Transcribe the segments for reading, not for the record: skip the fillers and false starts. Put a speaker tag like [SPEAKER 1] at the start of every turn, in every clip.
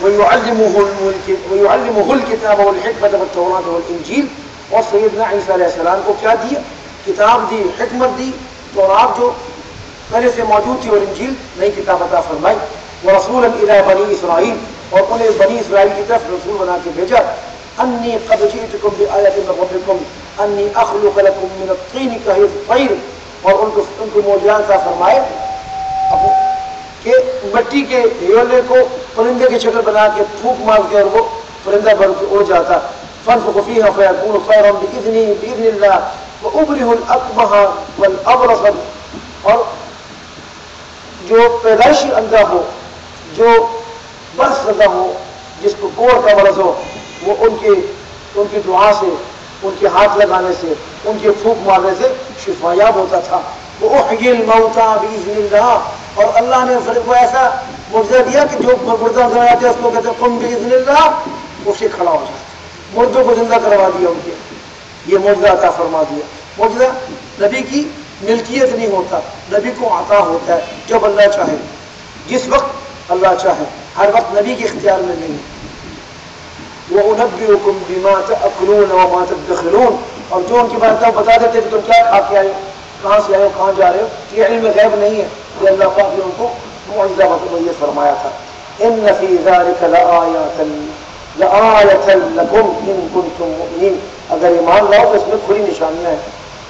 [SPEAKER 1] وَيُعَلِّمُهُ الْكِتَابَ وَالْحِكْمَةَ وَالتَّوْرَاةَ وَالْإِنْجِيلَ، اور سیدنا عیسیٰ علیہ السلام کو کیا دیا؟ کتاب دی، حکمت دی، تورات جو پہلے سے موجود تھی اور انجیل نئی کتاب عطا فرمائی، وَرَسُولًا إِلَىٰ بَنِي إِسْرَائِيل، اور انہیں بنی اسرائیل کی طرف رسول بنا کے بھیجا، أَنِّي قَدْ جِئْتُكُمْ بِآيَةٍ مِّن رَّبِّكُمْ أَنِّي أَخْلُقُ لَكُم مِّنَ الطِّينِ كَهَيْئَةِ الطَّيْرِ، اور ان کو معجزات عطا فرمائے کہ مٹی کے ہیولے کو پرندے کی شکل بنا کے پھونک مارتے اور وہ پرندہ بن کے اڑ جاتا، فَانفُخُ فِيهَا فَيَكُونُ طَيْرًا بِإِذْنِ اللَّهِ وَأُبْرِئُ الْأَكْمَحَ وَالْأَبْرَصَ، اور جو پیدائشی اندھا ہو، جو برس زدہ ہو، جس کو کوڑ کا مرض ہو، وہ ان کی دعا سے، ان کے ہاتھ لگانے سے، ان کے پھونک مارنے سے شفا یاب ہوتا تھا۔ وَأُحْيِي الْمَوْتَى بِإِذْنِ اللَّهِ، اور اللہ نے فرق کو ایسا معجزہ دیا کہ جو مردہ نظر آتے ہیں اس کو کہتے ہیں قم بِإِذْنِ اللَّهِ، اسے کھڑا ہو جاتا، مردوں کو زندہ کروا دیا ان کے، یہ معجزہ عطا فرما دیا۔ معجزہ نبی کی ملکیت نہیں ہوتا، نبی کو عطا ہوتا ہے جب اللہ چاہے، جس وقت اللہ چاہے، ہر وقت نبی کے اختیار میں نہیں۔ وَأُنَبِّئُكُمْ بِمَا تَأْكُلُونَ وَمَا تَدَّخِرُونَ، اور جو ان کی بات بتا دیتے کہ تم کیا کھا کے آئے ہو، کہاں سے آئے ہو، کہاں جا رہے ہو، یہ علم غیب نہیں ہے، یہ اللہ پاک نے ان کو معجزہ یہ فرمایا تھا۔ إِنَّ فِي ذَلِكَ لَآيَةً لَكُمْ إِن كُنتُم مُؤْمِنِينَ، اگر ایمان لاؤ تو اس میں کھلی نشانیاں ہیں۔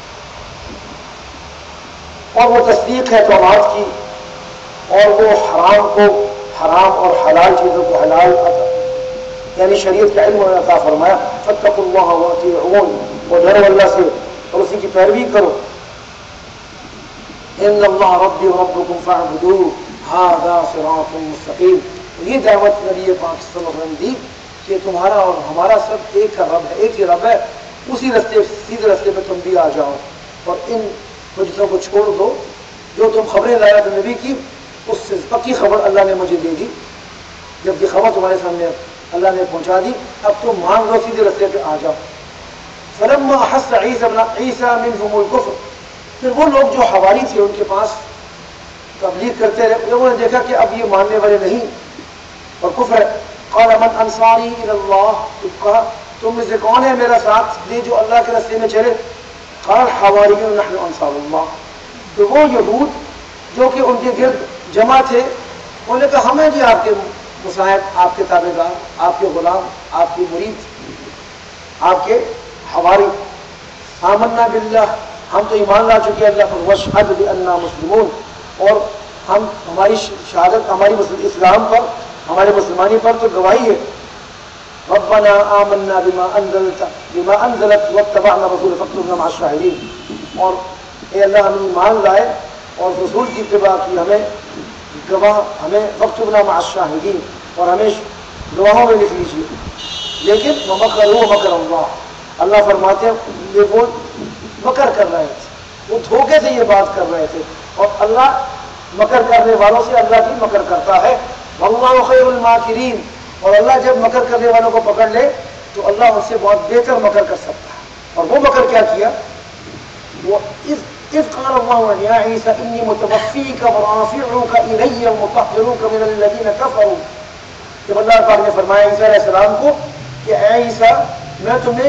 [SPEAKER 1] اور وہ تصدیق ہے تورات کی، اور وہ حرام کو حرام اور حلال چیزوں کو حلال یعنی شریعت کا علم عطا فرمایا۔ فاتقوا اللہ واطیعون، اور ڈرو اللہ سے اور اسی کی پیروی کرو۔ ان اللہ ربی وربکم فاعبدوہ ھذا صراط مستقیم، یہ دعوت نبی پاک صلی اللہ علیہ وسلم دی کہ تمہارا اور ہمارا سب ایک کا رب ہے، ایک ہی رب ہے، اسی رستے سیدھے رستے پہ تم بھی آ جاؤ، اور ان مجلسوں کو چھوڑ دو۔ جو تم خبریں لایا تھے نبی کی، اس سے پکی خبر اللہ نے مجھے دے دی، جب یہ خبر تمہارے سامنے اللہ نے پہنچا دی، اب تم مان لو، سیدھے رستے پہ آ جاؤ۔ فلما احس عیسی منهم الکفر، پھر وہ لوگ جو حواری تھے ان کے پاس تبلیغ کرتے رہے، لوگوں نے دیکھا کہ اب یہ ماننے والے نہیں اور کفر ہے، قال من انصاری الی اللہ، تو کہا تم میں سے کون ہے میرا ساتھ دے جو اللہ کے راستے میں چلے؟ قال الحواریون نحن انصار اللہ، تو وہ یہود جو کہ ان کے گرد جمع تھے انہوں نے کہا ہم ہیں جی آپ کے مساعد، آپ کے تابع دار، آپ کے غلام، آپ کے مرید، آپ کے حواری۔ آمنا باللہ، ہم تو ایمان لا چکے اللہ پر، واشہد بأننا مسلمون، اور ہم ہماری شہادت ہماری اسلام پر، ہمارے مسلمانی پر تو گواہی ہے۔ ربنا آمنا بما انزلت واتبعنا الرسول فاكتبنا مع الشاہدین، اور اے اللہ ہم ایمان لائے اور رسول کی اتباع کی، ہمیں گواہ، ہمیں فاكتبنا مع الشاہدین، اور ہمیں گواہوں میں لکھ لیجیے۔ لیکن ومکروا ومکر اللہ، اللہ فرماتے ہیں یہ وہ مکر کر رہے تھے، وہ دھوکے سے یہ بات کر رہے تھے، اور اللہ مکر کرنے والوں سے اللہ بھی مکر کرتا ہے۔ واللہ خیر الماکرین، اور اللہ جب مکر کرنے والوں کو پکڑ لے تو اللہ ان سے بہت بہتر مکر کر سکتا ہے۔ اور وہ مکر کیا کیا؟ وہ اذ قال اللہ یا عیسی انی متوفیک ورافعک الی ومطہرک من الذین کفروا، جب اللہ پاک نے فرمایا عیسیٰ علیہ السلام کو کہ اے عیسیٰ میں تمہیں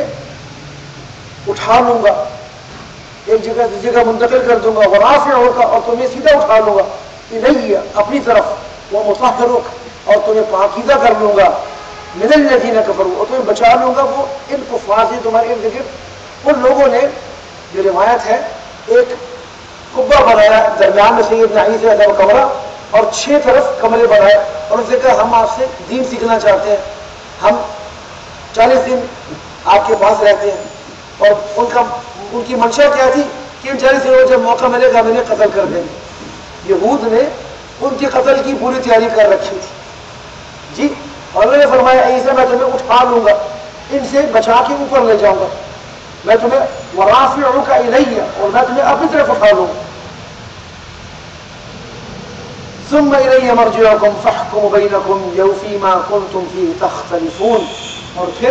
[SPEAKER 1] اٹھا لوں گا، ایک جگہ سے جگہ منتقل کر دوں گا، ورافعک، اور تمہیں سیدھا اٹھا لوں گا، الی اپنی طرف، ومطہرک، اور تمہیں پاکیزہ کر لوں گا، من الذین کفروا، اور تمہیں بچا لوں گا وہ ان کفار سے تمہارے ارد گرد۔ ان لوگوں نے، جو روایت ہے، ایک قبہ بنایا درمیان میں سیدنا عیسیٰ علیہ کمرہ، اور 6 طرف کمرے بنائے، اور ان سے کہا ہم آپ سے دین سیکھنا چاہتے ہیں، ہم 40 دن آپ کے پاس رہتے ہیں، اور ان کی منشا کیا تھی کہ ان 40 دنوں جب موقع ملے گا ہم انہیں قتل کر دیں گے۔ یہود نے ان کے قتل کی پوری تیاری کر رکھی تھی جی، اور انہوں نے فرمایا عیسیٰ میں تمہیں اٹھا لوں گا، ان سے بچا کے اوپر لے جاؤں گا، میں تمہیں ورافعک الی، اور میں تمہیں اپنی طرف اٹھا لوں گا۔ ثم الی مرجعکم فاحکم بینکم فیما کنتم فیہ تختلفون، اور پھر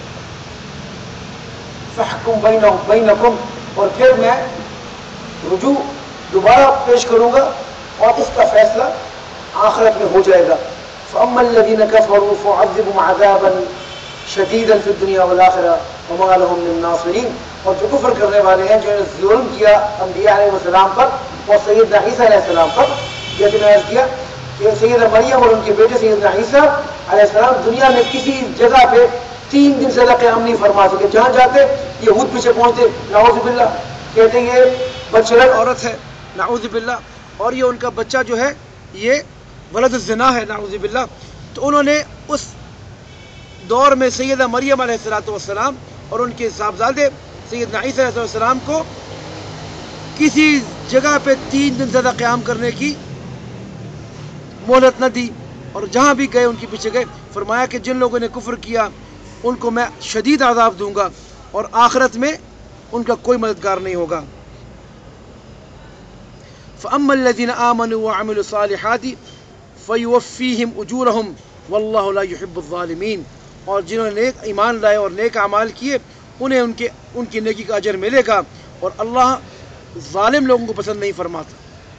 [SPEAKER 1] فاحکم بینکم، اور پھر میں رجوع دوبارہ پیش کروں گا، اور اس کا فیصلہ آخرت میں ہو جائے گا۔ فَأَمَّا الَّذِينَ كَفَرُوا فَعَذِّبُهُمْ عَذَابًا شَدِيدًا فِي الدُّنْيَا وَالْآخِرَةِ وَمَا لَهُم مِّن نَّاصِرِينَ. اور جو کفر کرنے والے ہیں، جو نے ظلم کیا انبیاء علیہ السلام پر اور سیدنا عیسیٰ علیہ السلام پر، جیسے میں عرض کیا کہ سیدہ مریم اور ان کے بیٹے سیدنا عیسیٰ علیہ السلام دنیا میں کسی جگہ پہ 3 دن سے زیادہ قیام نہیں فرما سکے. جہاں جاتے یہود پیچھے پہنچتے، نعوذ باللہ، کہتے ہیں یہ بدشرم عورت ہے، نعوذ باللہ، اور یہ ان کا بچہ جو ہے یہ ولد الزنا ہے، نعوذ باللہ. تو انہوں نے اس دور میں سیدہ مریم علیہ السلام اور ان کے صاحبزادے سیدنا عیسیٰ علیہ السلام کو کسی جگہ پہ 3 دن زیادہ قیام کرنے کی مہلت نہ دی، اور جہاں بھی گئے ان کے پیچھے گئے. فرمایا کہ جن لوگوں نے کفر کیا ان کو میں شدید عذاب دوں گا اور آخرت میں ان کا کوئی مددگار نہیں ہوگا. فَأَمَّا الَّذِينَ آمَنُوا وَعَمِلُوا الصَّالِحَاتِ فَيُوَفِّيهِمْ أُجُورَهُمْ وَاللَّهُ لَا يُحِبُّ الظَّالِمِينَ. اور جنہوں نے ایمان لائے اور نیک اعمال کیے انہیں ان کی نیکی کا اجر ملے گا، اور اللہ ظالم لوگوں کو پسند نہیں فرماتا.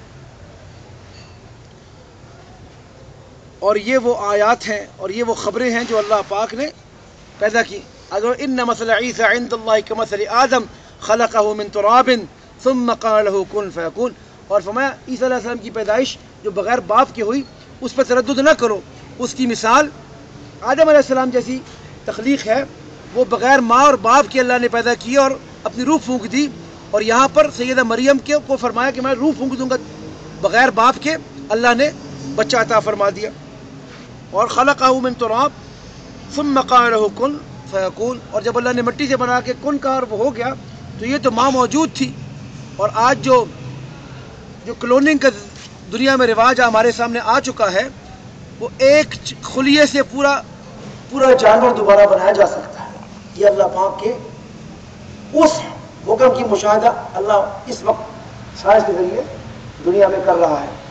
[SPEAKER 1] اور یہ وہ آیات ہیں اور یہ وہ خبریں ہیں جو اللہ پاک نے پیدا کی. اگر ان مثل عیسیٰ عند اللہ کمثل آدم خلقہ من تراب ثم قال له کن فیکون. اور فرمایا عیسیٰ علیہ السلام کی پیدائش جو بغیر باپ کے ہوئی اس پہ تردد نہ کرو، اس کی مثال آدم علیہ السلام جیسی تخلیق ہے. وہ بغیر ماں اور باپ کے اللہ نے پیدا کیا اور اپنی روح پھونک دی، اور یہاں پر سیدہ مریم کو فرمایا کہ میں روح پھونک دوں گا، بغیر باپ کے اللہ نے بچہ عطا فرما دیا. اور خلقہ من تراب ثم قال له کن فیکون. اور جب اللہ نے مٹی سے بنا کے کن کہا اور وہ ہو گیا، تو یہ تو ماں موجود تھی. اور آج جو کلوننگ کا دنیا میں رواج ہمارے سامنے آ چکا ہے، وہ ایک خلیے سے پورا جانور دوبارہ بنایا جا سکتا ہے. یہ اللہ پاک کے اس حکم کی مشاہدہ اللہ اس وقت سائنس کے ذریعے دنیا میں کر رہا ہے.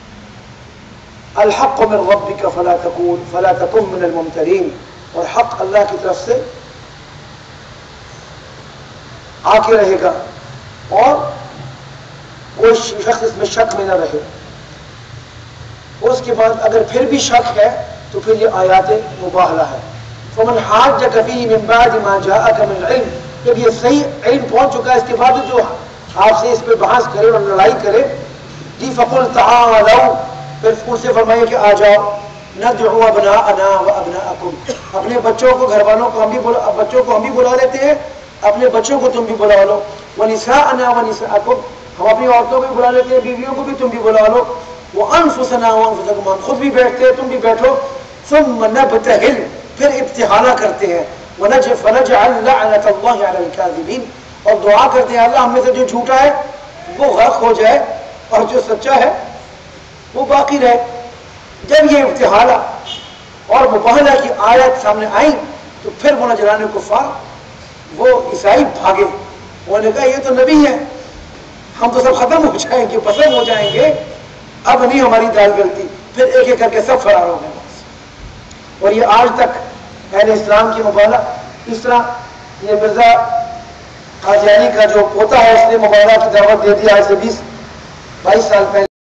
[SPEAKER 1] الحق من ربک فلا تکن من الممترین. اور حق اللہ کی طرف سے آ کے رہے گا اور کوئی شخص اس میں شک میں نہ رہے. اس کے بعد اگر پھر بھی شک ہے تو پھر یہ آیات مباہلہ ہے. فمن حاجک فیہ من بعد ما جاءک من العلم. جب یہ صحیح علم پہنچ چکا ہے اس کے بعد جو آپ سے اس پہ بحث کرے اور لڑائی کرے، جی فقل تعالوا، پھر ان سے فرمائے کہ آ جاؤ، ندعو ابناءنا وابناءکم، اپنے بچوں کو، گھر والوں کو بچوں کو ہم بھی بلا لیتے ہیں، اپنے بچوں کو تم بھی بلا لو، ونساءنا ونساءکم، ہم اپنی عورتوں کو بھی بلا لیتے ہیں، بیویوں کو بھی تم بھی بلا لو، وانفسنا وانفسکم، ہم خود بھی بیٹھتے ہیں تم بھی بیٹھو، ثم نبتہل، پھر ابتہالہ کرتے ہیں، فنجعل لعنت اللہ علی الکاذبین، اور دعا کرتے ہیں اللہ ہم میں سے جو جھوٹا ہے وہ غرق ہو جائے اور جو سچا ہے وہ باقی رہے. جب یہ ابتحالہ اور مباہلہ کی آیت سامنے آئی تو پھر وہ نجران کفار، وہ عیسائی بھاگے. انہوں نے کہا یہ تو نبی ہے، ہم تو سب ختم ہو جائیں گے، پسند ہو جائیں گے، اب نہیں ہماری دال گلتی. پھر ایک ایک کر کے سب فرار ہو گئے. اور یہ آج تک اہل اسلام کی مباہلہ اس طرح، یہ مرزا قادیانی کا جو پوتا ہے اس نے مباہلہ کی دعوت دے دی آج سے 22 سال پہلے.